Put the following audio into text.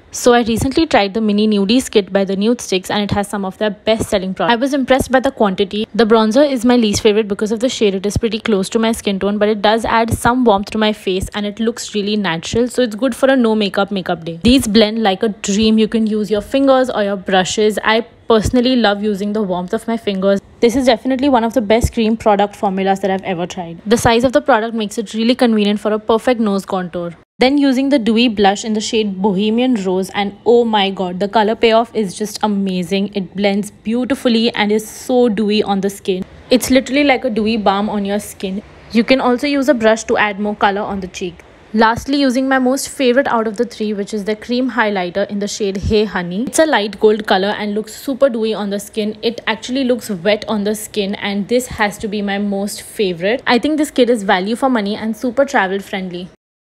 So I recently tried the mini Nudies kit by the Nudestix and it has some of their best selling products. I was impressed by the quantity. The bronzer is my least favorite because of the shade. It is pretty close to my skin tone, but it does add some warmth to my face and it looks really natural. So it's good for a no makeup day. These blend like a dream. You can use your fingers or your brushes. I personally love using the warmth of my fingers. This is definitely one of the best cream product formulas that I've ever tried. The size of the product makes it really convenient for a perfect nose contour. Then using the dewy blush in the shade Bohemian Rose, and oh my god, the color payoff is just amazing. It blends beautifully and is so dewy on the skin. It's literally like a dewy balm on your skin. You can also use a brush to add more color on the cheek. Lastly, using my most favorite out of the three, which is the cream highlighter in the shade Hey Honey. It's a light gold color and looks super dewy on the skin. It actually looks wet on the skin and this has to be my most favorite. I think this kit is value for money and super travel friendly.